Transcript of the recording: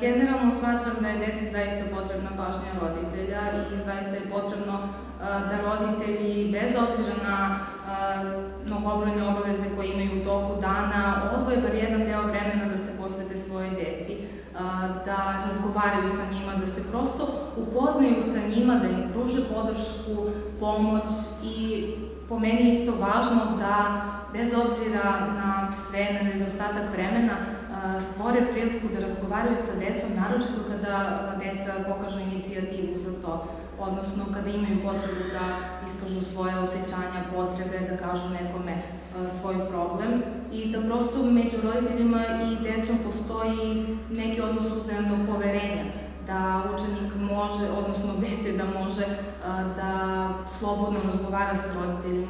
Generalno smatram da je deci zaista potrebna pažnja roditelja i zaista je potrebno da roditelji, bez obzira na mnogobrojne obaveze koje imaju u toku dana, odvoje bar jedan deo vremena da se posvete svoje deci, da razgovaraju sa njima, da se prosto upoznaju sa njima, da im pruže podršku, pomoć i po meni isto važno da, bez obzira na sve, na nedostatak vremena, stvore priliku da razgovaraju sa decom, naročito kada deca pokažu inicijativu za to, odnosno kada imaju potrebu da iskažu svoje osjećanja, potrebe, da kažu nekome svoj problem i da prosto među roditeljima i decom postoji neki odnos uzajamnog poverenja, da učenik može, odnosno dete da može da slobodno razgovara sa roditeljima